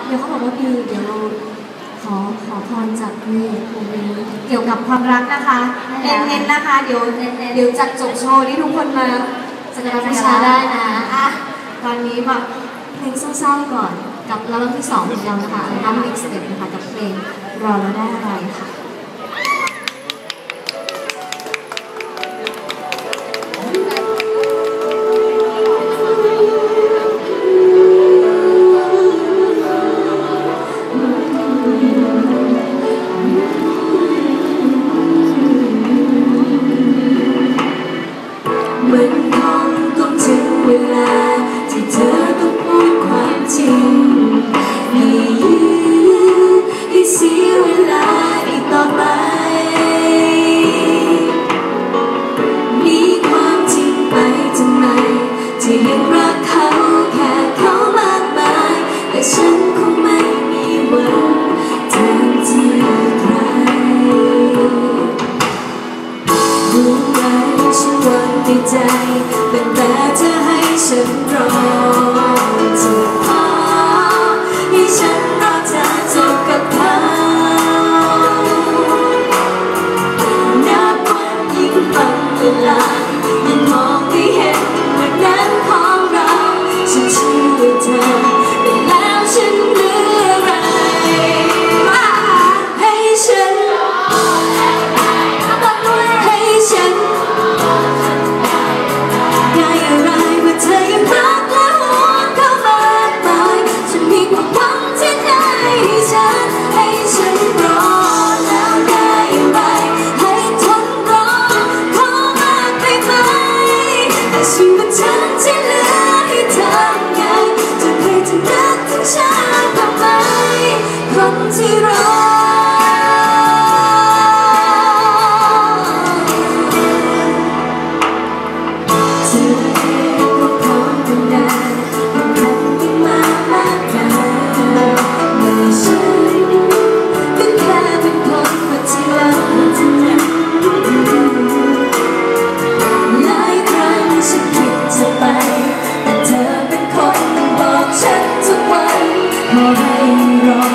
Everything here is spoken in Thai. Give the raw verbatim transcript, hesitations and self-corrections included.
ดี๋ยวเขาบอกว่ามีเดี๋ยวเราขอขอพรจากนี่ตรงนี้เกี่ยวกับความรักนะคะเน้นๆนะคะเดี๋ยวเดี๋ยวจัดจบโชว์นี้ทุกคนมาสักการะบูชาได้นะอ่ะตอนนี้มาเพลงเศร้าๆก่อนกับอัลบั้มที่สองของเรานะคะอัลบั้ม Next Step นะคะกับเพลงรอแล้วได้อะไรค่ะมันคงต้องถึงเวลาที่เธอต้องพูดความจริงไม่ยื้อให้เสียเวลาอีกต่อไปมีความจริงไปทำไมที่ยังรักเขาแค่เขามากมายแต่ฉันคงไม่มีวันแทนที่ใครรู้ไหมฉันหวังในใจเป็นแต่เธอให้ฉันรอเธอพอให้ฉันรอเธอจบกับเขานับวันยิ่งฟังเวลายิ่งมองไม่เห็นวันนั้นของเราฉันเชื่อเธอแต่แล้วฉันเหลืออะไรให้ฉันให้ฉันได้อะไรว่าเธอยังรักและห่วงเขามากมายฉันมีความหวังที่ได้ให้ฉันให้ฉันรอแล้วได้ไหมให้ทนรอเขามากไปไหมแต่ชีวิตฉันที่เหลือให้ทำไงจะเคยจะนึกถึงฉันบ้างไหมคนที่รอขอให้รอ